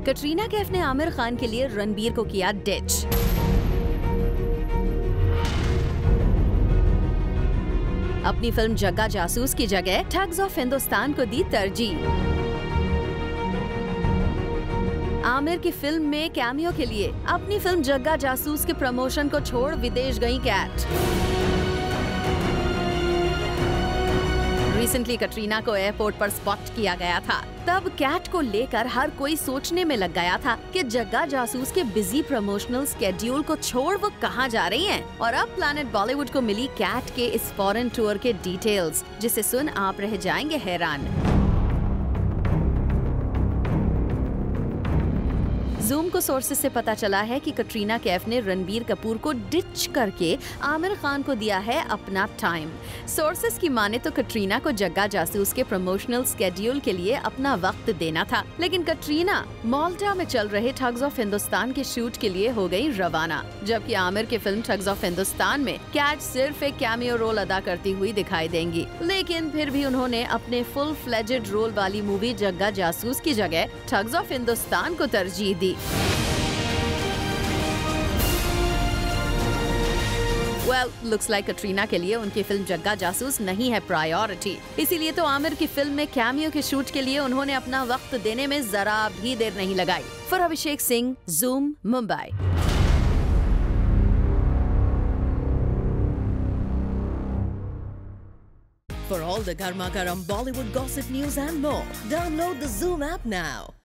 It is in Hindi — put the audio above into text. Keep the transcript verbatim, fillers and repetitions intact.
कटरीना कैफ ने आमिर खान के लिए रणबीर को किया डिच। अपनी फिल्म जग्गा जासूस की जगह ठग्स ऑफ हिंदुस्तान को दी तरजीह। आमिर की फिल्म में कैमियो के लिए अपनी फिल्म जग्गा जासूस के प्रमोशन को छोड़ विदेश गई कैट। रिसेंटली कटरीना को एयरपोर्ट पर स्पॉट किया गया था। तब कैट को लेकर हर कोई सोचने में लग गया था कि जग्गा जासूस के बिजी प्रमोशनल स्केड्यूल को छोड़ वो कहां जा रही हैं। और अब प्लैनेट बॉलीवुड को मिली कैट के इस फॉरेन टूर के डिटेल्स, जिसे सुन आप रह जाएंगे हैरान। जूम को सोर्सेज से पता चला है कि कटरीना कैफ ने रणबीर कपूर को डिच करके आमिर खान को दिया है अपना टाइम। सोर्सेज की माने तो कटरीना को जग्गा जासूस के प्रमोशनल स्केड्यूल के लिए अपना वक्त देना था, लेकिन कटरीना माल्टा में चल रहे ठग्स ऑफ हिंदुस्तान के शूट के लिए हो गई रवाना, जबकि आमिर की फिल्म ठग्स ऑफ हिंदुस्तान में कैट सिर्फ एक कैमियो रोल अदा करती हुई दिखाई देंगी। लेकिन फिर भी उन्होंने अपने फुल फ्लेजेड रोल वाली मूवी जग्गा जासूस की जगह ठग्स ऑफ हिंदुस्तान को तरजीह दी। Well, looks like कटरीना के लिए उनकी फिल्म जग्गा जासूस नहीं है प्रायोरिटी। इसीलिए तो आमिर की फिल्म में कैमियो के शूट के लिए उन्होंने अपना वक्त देने में जरा भी देर नहीं लगाई। For Abhishek Singh, Zoom, Mumbai. For all the Garma Garam Bollywood gossip news and more, download the Zoom app now.